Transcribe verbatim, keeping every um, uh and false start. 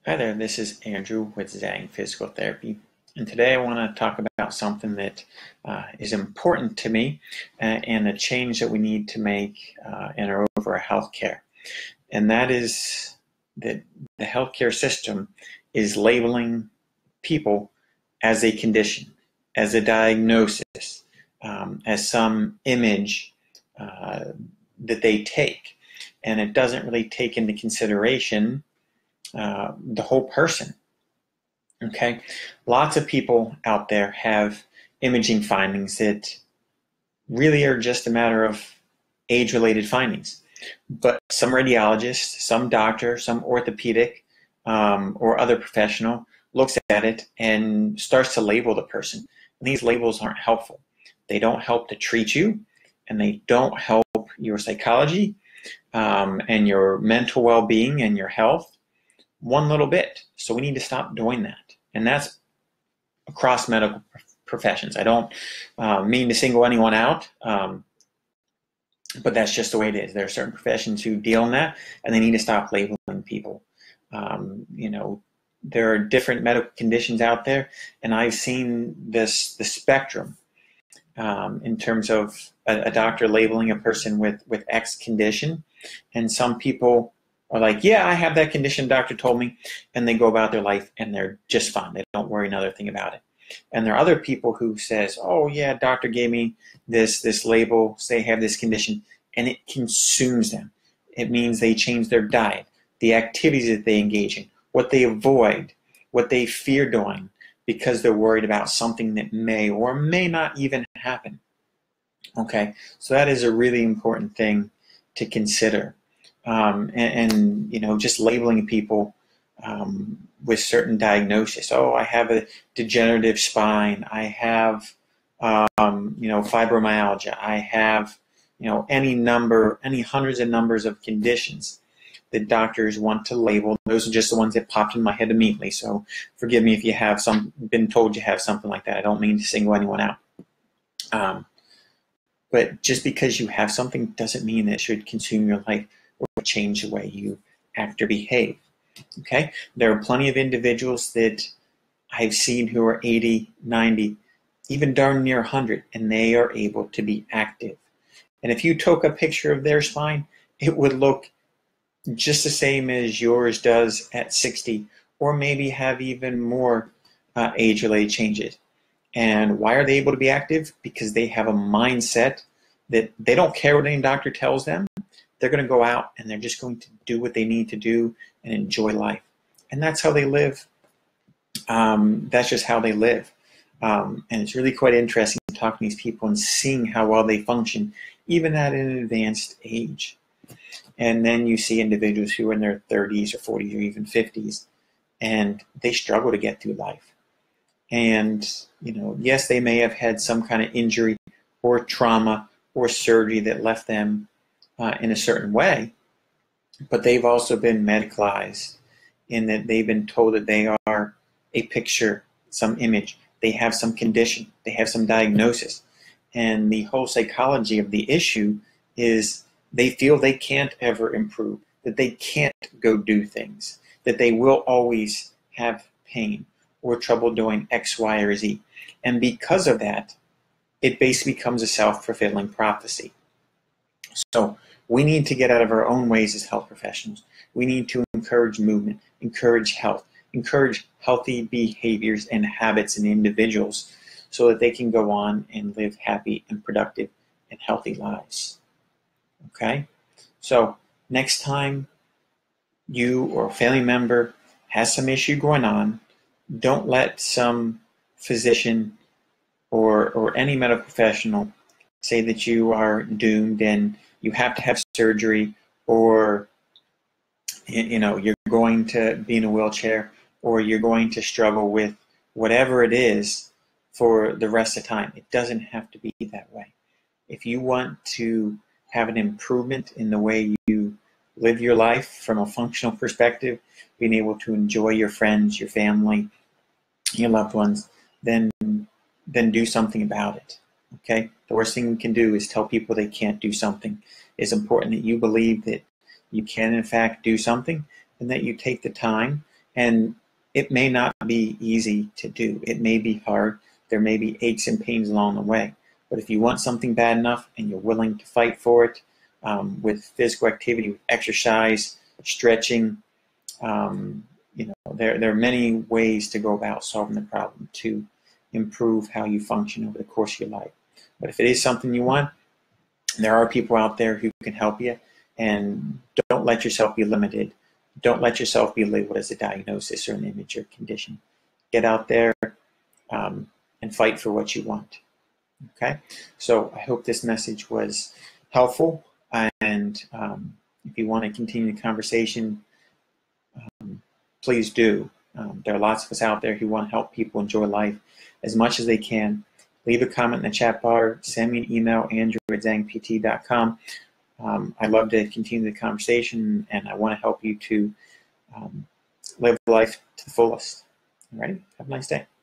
Hi there, this is Andrew with Zang Physical Therapy, and today I want to talk about something that uh, is important to me uh, and a change that we need to make uh, in our overall healthcare. And that is that the healthcare system is labeling people as a condition, as a diagnosis, um, as some image uh, that they take. And it doesn't really take into consideration uh, the whole person. Okay, lots of people out there have imaging findings that really are just a matter of age-related findings. But some radiologist, some doctor, some orthopedic, um, or other professional looks at it and starts to label the person. And these labels aren't helpful. They don't help to treat you, and they don't help your psychology um, and your mental well-being and your health one little bit. So we need to stop doing that. And that's across medical professions. I don't uh, mean to single anyone out, um, but that's just the way it is. There are certain professions who deal in that, and they need to stop labeling people. Um, you know, there are different medical conditions out there, and I've seen this the spectrum um, in terms of a, a doctor labeling a person with, with X condition, and some people are like, yeah, I have that condition, doctor told me, and they go about their life and they're just fine. They don't worry another thing about it. And there are other people who says, oh yeah, doctor gave me this this label, they have this condition, and it consumes them. It means they change their diet, the activities that they engage in, what they avoid, what they fear doing, because they're worried about something that may or may not even happen. Okay, so that is a really important thing to consider. Um, and, and, you know, just labeling people um, with certain diagnoses. Oh, I have a degenerative spine. I have, um, you know, fibromyalgia. I have, you know, any number, any hundreds and numbers of conditions that doctors want to label. Those are just the ones that popped in my head immediately. So forgive me if you have some been told you have something like that. I don't mean to single anyone out. Um, but just because you have something doesn't mean that it should consume your life or change the way you act or behave. Okay? There are plenty of individuals that I've seen who are eighty, ninety, even darn near one hundred, and they are able to be active. And if you took a picture of their spine, it would look just the same as yours does at sixty, or maybe have even more uh, age-related changes. And why are they able to be active? Because they have a mindset that they don't care what any doctor tells them. They're going to go out and they're just going to do what they need to do and enjoy life. And that's how they live. Um, that's just how they live. Um, and it's really quite interesting talking to these people and seeing how well they function, even at an advanced age. And then you see individuals who are in their thirties or forties or even fifties, and they struggle to get through life. And, you know, yes, they may have had some kind of injury or trauma or surgery that left them uh, in a certain way, but they've also been medicalized in that they've been told that they are a picture, some image, they have some condition, they have some diagnosis. And the whole psychology of the issue is they feel they can't ever improve, that they can't go do things, that they will always have pain or trouble doing X, Y, or Z. And because of that, it basically becomes a self-fulfilling prophecy. So we need to get out of our own ways as health professionals. We need to encourage movement, encourage health, encourage healthy behaviors and habits in individuals so that they can go on and live happy and productive and healthy lives. Okay? So next time you or a family member has some issue going on, don't let some physician or, or any medical professional say that you are doomed and you have to have surgery, or you know you're going to be in a wheelchair, or you're going to struggle with whatever it is for the rest of the time. It doesn't have to be that way. If you want to have an improvement in the way you live your life from a functional perspective, being able to enjoy your friends, your family, your loved ones, then then do something about it. Okay? The worst thing we can do is tell people they can't do something. It's important that you believe that you can in fact do something, and that you take the time And it may not be easy to do. It may be hard. There may be aches and pains along the way. But if you want something bad enough and you're willing to fight for it um, with physical activity, with exercise, stretching, um, you know, there, there are many ways to go about solving the problem to improve how you function over the course of your life. But if it is something you want, there are people out there who can help you, and don't let yourself be limited. Don't let yourself be labeled as a diagnosis or an image or condition. Get out there um, and fight for what you want. Okay? So I hope this message was helpful, and um, if you want to continue the conversation, um, please do. Um, there are lots of us out there who want to help people enjoy life as much as they can. Leave a comment in the chat bar. Send me an email, andrew at zang p t dot com. Um, I'd love to continue the conversation, and I want to help you to um, live life to the fullest. All right? Have a nice day.